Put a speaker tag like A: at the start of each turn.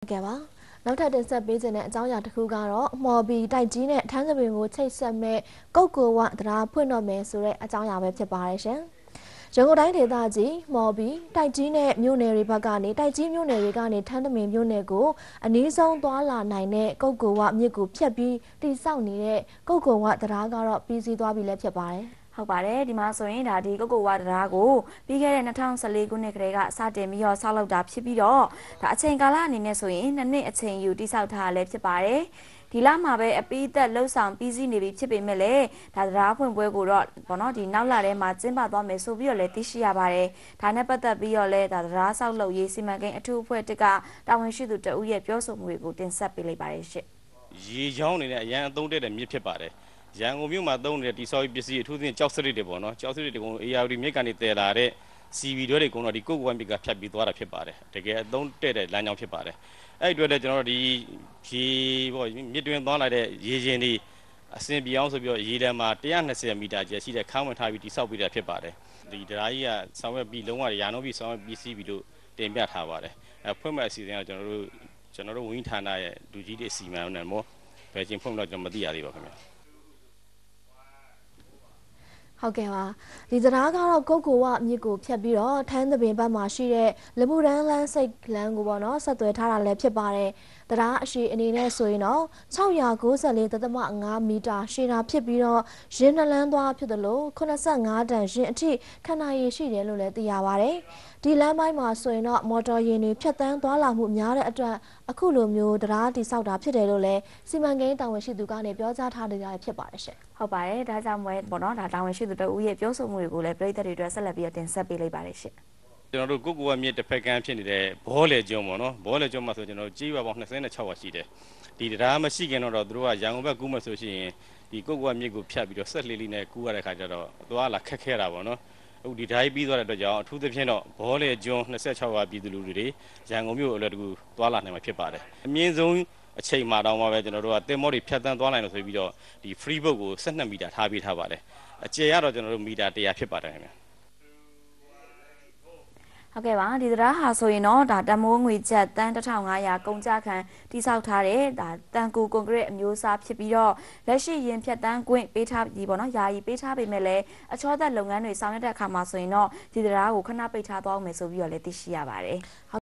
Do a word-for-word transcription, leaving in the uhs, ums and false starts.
A: ကဲပါနောက်ထပ်တင်ဆက်ပေးခြင်းတဲ့အကြောင်းအရာတစ်ခုကတော့မော်ဘီတိုက်ကြီးနဲ့ထန်းသပင်ကိုချိတ်ဆက်မဲ့ကုတ်ကိုဝတရားဖွင့်တော့မယ်ဆိုတဲ့အကြောင်းအရာပဲဖြစ်ပါတယ်ရှင်ရန်ကုန်တိုင်းဒေသကြီးမော်ဘီတိုက်ကြီးနဲ့မြို့နယ်တွေဘက်ကနေတိုက်ကြီးမြို့နယ်တွေကနေထန်းသပင်မြို့နယ်ကိုအနည်းဆုံးသွားလာနိုင်တဲ့ကုတ်ကိုဝမြစ်ကိုဖြတ်ပြီးတိစောက်နေတဲ့ကုတ်ကိုဝတရားကတော့ပြီးစီးသွားပြီလည်းဖြစ်ပါတယ်
B: ဟုတ်ပါတယ်ဒီမှာဆိုရင်ဒါဒီကုတ်ကိုဝတရားကိုပြီးခဲ့တဲ့၂၀၁၄ခုနှစ်ကတည်းကစတင်ပြီးတော့ဆောက်လုပ်တာဖြစ်ပြီးတော့ဒါအချိန်ကာလအနေနဲ့ဆိုရင်နှစ်နှစ်အချိန်ယူတိစောက်ထားရလဲဖြစ်ပါတယ်ဒီလမှာပဲအပိသက်လှုပ်ဆောင်ပြီးစီးနေပြီဖြစ်ပေမဲ့လည်းဒါတရားဖွင့်ပွဲကိုတော့ဘောနော်ဒီနောက်လာထဲမှာကျင်းပသွားမယ်ဆိုပြီးတော့လည်းသိရှိရပါတယ်ဒါနဲ့ပတ်သက်ပြီးတော့လည်းဒါတရားဆောက်လုပ်ရေးစီမံကိန်းအထူးအဖွဲ့တစ်ကတာဝန်ရှိသူတဦးရဲ့ပြောဆိုမှုတွေကိုတင်ဆက်ပေးလိုက်ပါတယ်ရှင့်
C: ရေချောင်းနေတဲ့အရန်အသုံးတဲ့တဲ့မြစ်ဖြစ်ပါတယ်ရန်ကုန်မြို့မှာသုံးနေတဲ့တိဆောက်ရေးပစ္စည်းအထူးသဖြင့်ကြောက်စရစ်တွေပေါ့နော်ကြောက်စရစ်တွေကိုအေယာဝတီမြစ်ကနေတည်လာတဲ့ စီ ဗီ တွေကုန်းတော့ဒီကုတ်ကွမ်မြစ်ကဖြတ်ပြီးသွားတာဖြစ်ပါတယ်တကယ်အသုံးတဲ့တဲ့လမ်းကြောင်းဖြစ်ပါတယ်အဲ့ဒီအတွက်လည်းကျွန်တော်တို့ဒီရေပေါ့မြစ်တွင်သွားလာတဲ့ရေရင်တွေအစင်ပြောင်းဆိုပြီးတော့ရေတန်းမှာone hundred twentyမီတာကျရှိတဲ့ခန်းဝင်ထားပြီးတိဆောက်ပေးတာဖြစ်ပါတယ်ဒီတရားကြီးကဆောင်ရွက်ပြီးလုံးဝရာနှုန်းပြီးဆောင်ရွက်ပြီးစီးပြီးလို့တင်ပြထားပါတယ်အဲဖွင့်မဲ့အစီအစဉ်ကကျွန်တော်တို့ကျွန်တော်တို့ဝန်ကြီးဌာနရဲ့လူကြီးတွေစီမံနေမှာဘယ်ချင်းဖွင့်လို့ကျွန်တော်မသိရသေးပါခင်ဗျာ
A: ဟုတ်ကဲ့ပါဒီတရားကတော့ကုတ်ကိုဝမြစ်ကိုဖြတ်ပြီးတော့ထန်းသပင်ဘက်မှာရှိတဲ့လမူရန်လန်းစိတ်လန်းကိုပေါ့နော်ဆက်သွယ်ထားတာလည်းဖြစ်ပါတယ်တရားအရှိအနေနဲ့ဆိုရင်တော့၆၉၄.၅ မီတာရှည်တာဖြစ်ပြီးတော့ရင်းနှလန်းသွားဖြစ်တယ်လို့eighty-fiveတန်ရင်အထိခဏရည်ရှိတယ်လို့လည်းသိရပါတယ်ဒီလမ်းပိုင်းမှာဆိုရင်တော့မော်တော်ယာဉ်တွေဖြတ်တန်းသွားလာမှုများတဲ့အတွက်အခုလိုမျိုးတရားတိစောက်တာဖြစ်တယ်လို့လည်းစီမံကိန်းတာဝန်ရှိသူကနေပြောကြားထားကြရဖြစ်ပါတယ်ရှင်
B: ဟုတ်ပါတယ်ဒါကြောင့်မို့ပေါ့နော်ဒါတာဝန်ရှိသူတဦးရဲ့ပြောဆိုမှုတွေကိုလည်းပြည်သက်တွေအတွက်ဆက်လက်ပြီးတင်ဆက်ပေးလိုက်ပါတယ်ရှင်
C: ကျွန်တော်တို့ကုတ်ကိုဝမြစ်တစ်ဖက်ကမ်းဖြစ်နေတဲ့ဘောလေကျွန်းပေါ့နော်ဘောလေကျွန်းမှာဆိုကျွန်တော်တို့ကြေးရွာပေါင်းtwenty-sixရွာရှိတယ်ဒီတရားမရှိခင်တော့သူတို့ကရန်ကုန်ဘက်ကူးမှဆိုရှင်ဒီကုတ်ကိုဝမြစ်ကိုဖြတ်ပြီးတော့ဆက်လှေလေးနဲ့ကူးရတဲ့ခါကျတော့သွားလာခက်ခဲတာပေါ့နော်အခုဒီဓာတ်ပြီးသွားတဲ့အတွက်ကြောင့်အထူးသဖြင့်တော့ဘောလေကျွန်းtwenty-sixရွာပြည်သူလူတွေရန်ကုန်မြို့အလွယ်တကူသွားလာနိုင်မှာဖြစ်ပါတယ်အမြင့်ဆုံးအချိန်မှာတော့မှပဲကျွန်တော်တို့ကတင်မောတွေဖြတ်တန်းသွားနိုင်လို့ဆိုပြီးတော့ဒီ free boat ကိုtwelveမီတာထားပေးထားပါတယ်အကျယ်ကတော့ကျွန်တော်တို့မီတာone hundredဖြစ်ပါတယ်ခင်ဗျာ
B: ဟုတ်ကဲ့ပါဒီတရားဟာဆိုရင်တော့ဒါတမိုးငွေကျပ်တန်းone thousand five hundredကုန်ကြခံတိစောက်ထားတဲ့ဒါတန်ကူကွန်ကရစ်အမျိုးအစားဖြစ်ပြီးတော့လက်ရှိရင်ဖြတ်တန်းကွင်းပေးထားပြီးပေါ့နော်ယာယီပေးထားပေမဲ့လည်းအချောသက်လုပ်ငန်းတွေဆောင်ရွက်တဲ့အခါမှာဆိုရင်တော့ဒီတရားကိုခဏပိတ်ထားသွားအောင်မယ်ဆိုပြီးတော့လည်းသိရှိရပါတယ်